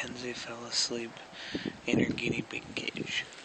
Mackenzie fell asleep in her guinea pig cage.